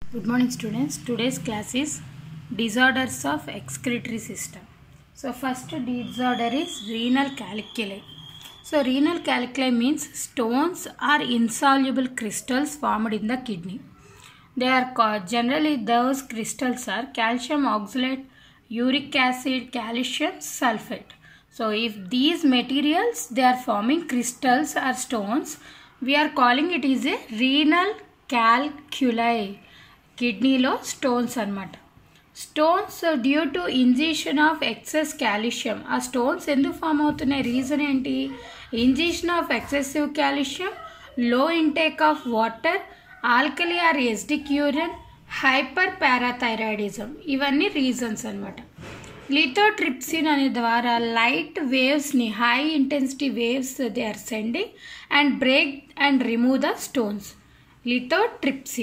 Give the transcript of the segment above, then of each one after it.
Good morning students. Today's class is disorders of excretory system. So first disorder is renal calculi. So renal calculi means stones or insoluble crystals formed in the kidney. They are called, generally those crystals are calcium oxalate, uric acid, calcium sulfate. So if these materials they are forming crystals or stones, we are calling it is a renal calculi. కిడ్నీలో stones అన్నమాట. Stones due to injection of excess calcium. ఆ stones ఎందుకు form అవుతున్నాయి? Reason ఏంటి? Injection of excessive calcium, low intake of water, alkali or acidic urine, hyperparathyroidism, ఇవన్నీ reasons అన్నమాట. లిథోట్రిప్సిన్ అనే ద్వారా లైట్ వేవ్స్ని, high intensity waves they are sending and break and remove the stones. Lithotripsy,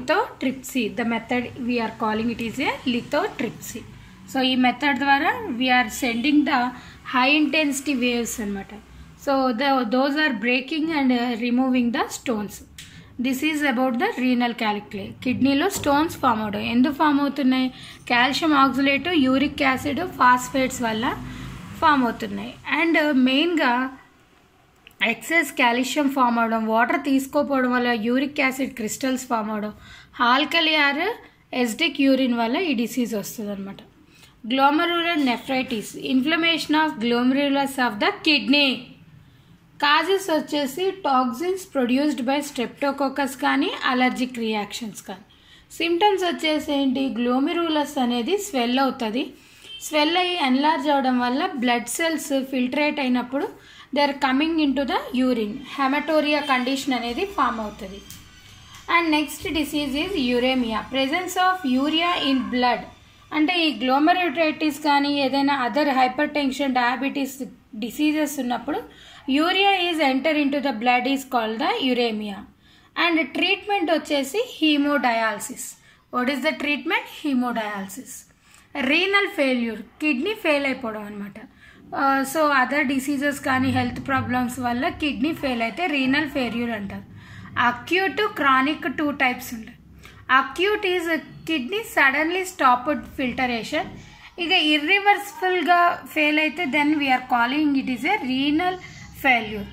the method we are calling it is a lithotripsy. So ఈ method ద్వారా we are sending the high intensity waves అన్నమాట. So those are breaking and removing the stones. This is about the renal calculi. కిడ్నీలో stones form అవడం ఎందుకు form అవుతున్నాయి? Calcium oxalate, uric acid, phosphates వల్ల form అవుతున్నాయి. And మెయిన్గా excess calcium form అవడం, water తీసుకోపోవడం వల్ల యూరిక్ యాసిడ్ క్రిస్టల్స్ ఫామ్ అవడం, ఆల్కలీ ఆర్ ఎసిడిక్ యూరిన్ వల్ల ఈ డిసీజ్ వస్తుంది అనమాట. Glomerular nephritis, inflammation of glomerulus of the kidney. Causes వచ్చేసి టాక్సిన్స్ ప్రొడ్యూస్డ్ బై స్ట్రెప్టోకోకస్ కానీ అలర్జిక్ రియాక్షన్స్ కానీ. సిమ్టమ్స్ వచ్చేసి ఏంటి? గ్లోమెరులస్ అనేది స్వెల్ అవుతుంది. స్వెల్ అయ్యి ఎన్లార్జ్ అవడం వల్ల బ్లడ్ సెల్స్ ఫిల్టరేట్ అయినప్పుడు they are coming into the urine, haematuria condition అనేది ఫామ్ అవుతుంది. And next disease is uraemia, presence of urea in blood. అంటే ఈ గ్లోమెరులైటిస్ కానీ ఏదైనా other hypertension, diabetes diseases ఉన్నప్పుడు urea is enter into the blood is called the uraemia. And treatment వచ్చేసి haemodialysis. What is the treatment? Haemodialysis. Renal failure, kidney fail అయిపోవడం అనమాట. So other diseases కానీ health problems వల్ల kidney fail అయితే renal failure అంటారు. Acute, chronic two types ఉంటాయి. Acute is kidney suddenly stopped filtration. ఇక ఇర్రివర్సిబుల్గా ఫెయిల్ అయితే then we are calling it is a renal failure.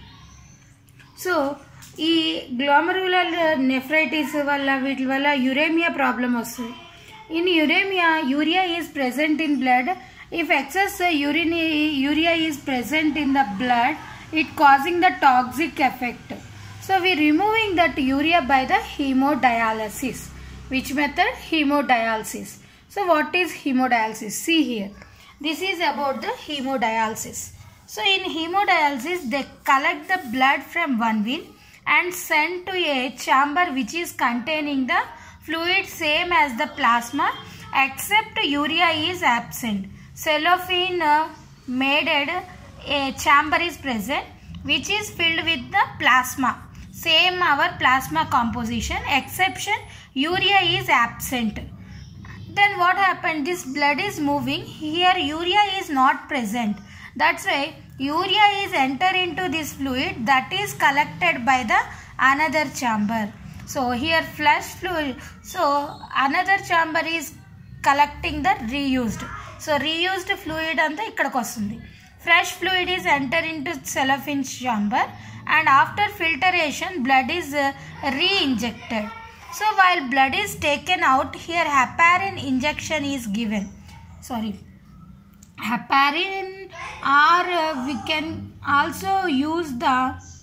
So ఈ గ్లోమరులర్ నెఫ్రైటిస్ వల్ల వీటి వల్ల యురేమియా ప్రాబ్లం వస్తుంది. In uraemia, urea is present in blood. If excess urea is present in the blood, it causing the toxic effect. So we removing that urea by the hemodialysis. Which method? Hemodialysis. So what is hemodialysis? See here. This is about the hemodialysis. So in hemodialysis, they collect the blood from one vein and send to a chamber which is containing the fluid same as the plasma, except urea is absent. Cellophane made a chamber is present which is filled with the plasma, same our plasma composition, exception urea is absent. Then what happened? This blood is moving, here urea is not present. That's why urea is enter into this fluid that is collected by the another chamber. So here flush fluid, so another chamber is collecting the reused. So reused fluid anta ikkadiki vastundi. Fresh fluid is enter into cellophane chamber and after filtration blood is re-injected. So while blood is taken out, here heparin injection is given. Heparin, or we can also use the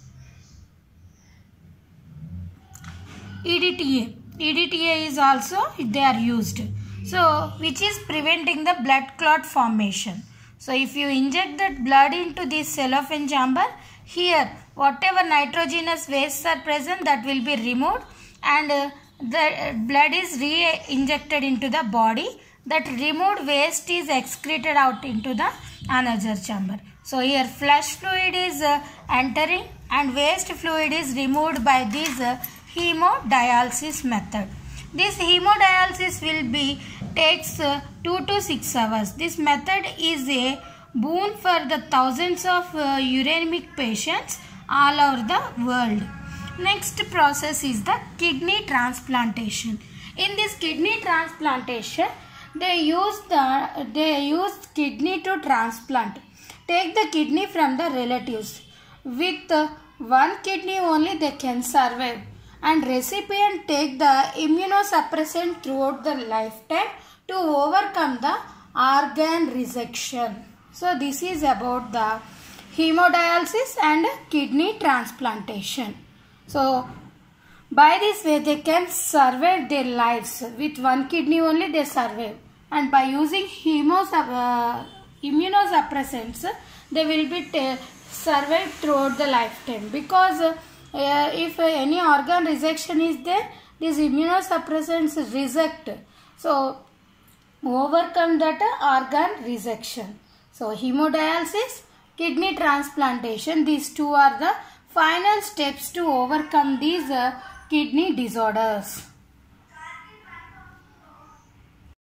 EDTA. EDTA is also they are used. So which is preventing the blood clot formation. So if you inject that blood into this cellophane chamber, here whatever nitrogenous wastes are present that will be removed and the blood is re-injected into the body. That removed waste is excreted out into the another chamber. So here flush fluid is entering and waste fluid is removed by this hemodialysis method. This hemodialysis will be takes 2 to 6 hours. This method is a boon for the thousands of uremic patients all over the world. Next process is the kidney transplantation. In this kidney transplantation, they use kidney to transplant. Take the kidney from the relatives. With one kidney only they can survive, and recipient take the immunosuppressant throughout the lifetime to overcome the organ rejection. So this is about the hemodialysis and kidney transplantation. So by this way they can survive their lives. With one kidney only they survive, and by using immunosuppressants they will be survive throughout the lifetime, because if any organ rejection is there, these immunosuppressants reject, so overcome that organ rejection. So hemodialysis, kidney transplantation, these two are the final steps to overcome these kidney disorders.